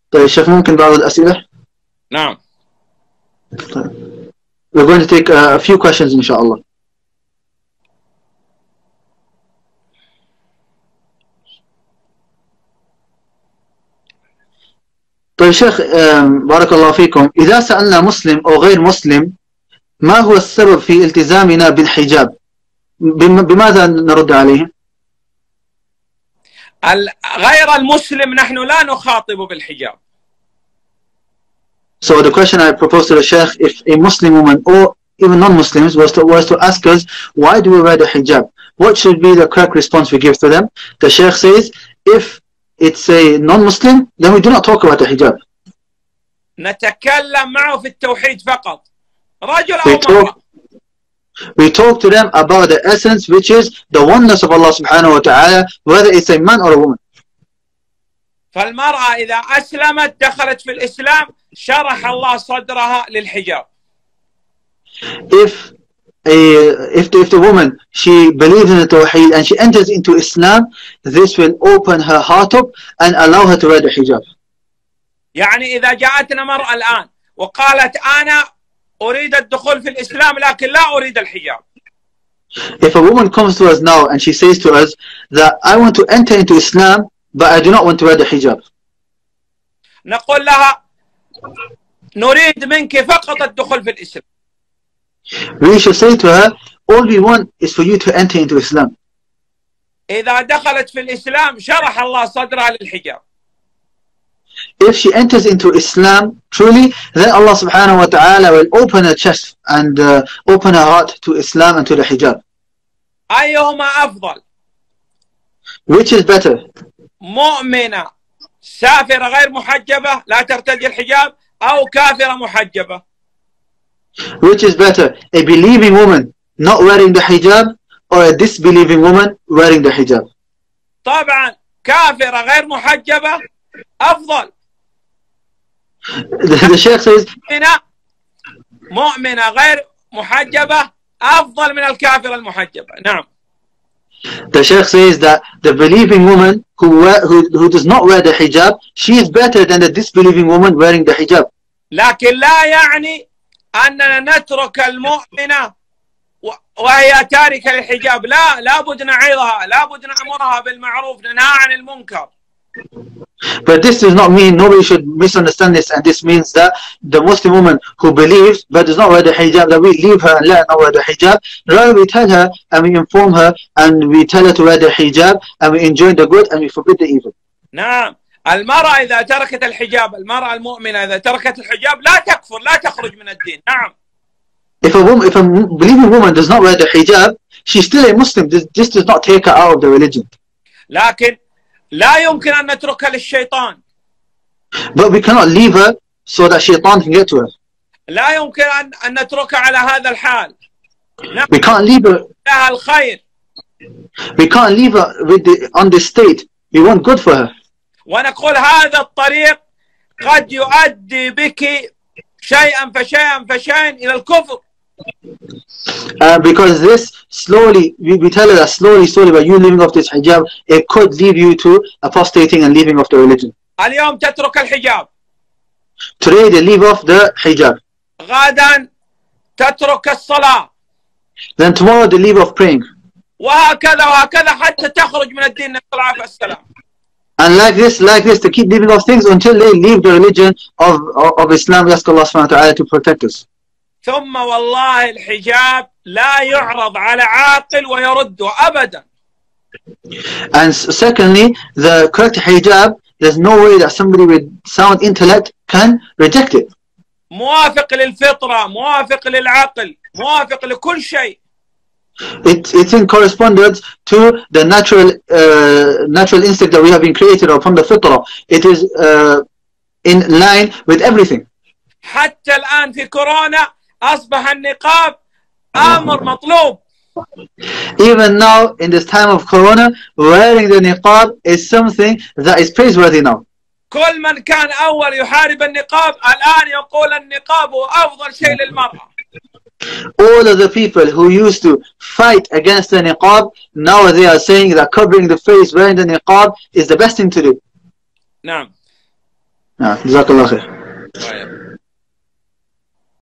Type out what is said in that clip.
طيب الشيخ ممكن بعض الأسئلة؟ نعم. طيب. We're going to take a few questions إن شاء الله. طيب شيخ بارك الله فيكم، إذا سألنا مسلم أو غير مسلم ما هو السبب في التزامنا بالحجاب، بماذا نرد عليه؟ غير المسلم نحن لا نخاطب بالحجاب. So the question I propose to the Sheikh, if a Muslim woman or even non-Muslims was to ask us, why do we wear the hijab? What should be the correct response we give to them? The Sheikh says, if it's a non-Muslim, then we do not talk about the hijab. نتكلم معه في التوحيد فقط. رجل أو مرأة. We talk to them about the essence, which is the oneness of Allah subhanahu wa ta'ala, whether it's a man or a woman. فالمرأة إذا أسلمت دخلت في الإسلام شرح الله صدرها للحجاب. If the woman, she believes in the Tawheed and she enters into Islam, this will open her heart up and allow her to wear the hijab. يعني إذا جاءتنا مرأة الآن وقالت أنا أريد الدخول في الإسلام لكن لا أريد الحجاب. If a woman comes to us now and she says to us that I want to enter into Islam but I do not want to wear the hijab, نقول لها نريد منك فقط الدخول في الإسلام. We should say to her, all we want is for you to enter into Islam. إذا دخلت في الإسلام شرح الله صدرها للحجاب. If she enters into Islam truly, then Allah subhanahu wa ta'ala will open her chest and open her heart to Islam and to the hijab. أيهما أفضل؟ Which is better? مؤمنة سافرة غير محجبة لا ترتدي الحجاب أو كافرة محجبة. Which is better? A believing woman not wearing the hijab or a disbelieving woman wearing the hijab? طبعا كافرة غير محجبة أفضل. The Sheikh says مؤمنة غير محجبة أفضل من الكافرة المحجبة. نعم. The Sheikh says that the believing woman who does not wear the hijab, she is better than the disbelieving woman wearing the hijab. لكن لا يعني أننا نترك المؤمنة وهي تاركة للحجاب. لا بد نعظها، لا بد نأمرها بالمعروف ننهى عن المنكر. But this does not mean, nobody should misunderstand this, and this means that the Muslim woman who believes but does not wear the hijab, that we leave her and let her not wear the hijab. Rather we tell her and we inform her and we tell her to wear the hijab and we enjoin the good and we forbid the evil. نعم. المرأة إذا تركت الحجاب، المرأة المؤمنة إذا تركت الحجاب لا تكفر، لا تخرج من الدين. نعم. If a believing woman does not wear the hijab, she's still a Muslim. This does not take her out of the religion. لكن لا يمكن أن نتركها للشيطان. But we cannot leave her so that shaitan can get to her. لا يمكن أن نتركها على هذا الحال. We can't leave her. لها الخير. We can't leave her on this state. We want good for her. ونقول هذا الطريق قد يؤدي بك شيئا فشيئا إلى الكفر. Because this slowly, we tell her that slowly by you leaving off this hijab, it could lead you to apostating and leaving off the religion. اليوم تترك الحجاب. Today they leave off the hijab. غدا تترك الصلاة. Then tomorrow they leave off praying. وهكذا حتى تخرج من الدين نسأل الله العافية والسلام. And like this, they keep leaving off things until they leave the religion of Islam. We ask Allah subhanahu wa ta'ala to protect us. ثم والله الحجاب لا يعرض على عاقل ويرده أبدا. And secondly, the correct hijab, there's no way that somebody with sound intellect can reject it. موافق للفطرة، موافق للعقل، موافق لكل شيء. It's in correspondence to the natural instinct that we have been created upon the fitrah. It is in line with everything. حتى الآن في كورونا أصبح النقاب أمر مطلوب. Even now, in this time of corona, wearing the niqab is something that is praiseworthy now. كل من كان أول يحارب النقاب الآن يقول النقاب هو أفضل شيء للمرأة. All of the people who used to fight against the niqab, now they are saying that covering the face, wearing the niqab is the best thing to do. نعم. جزاك الله خير.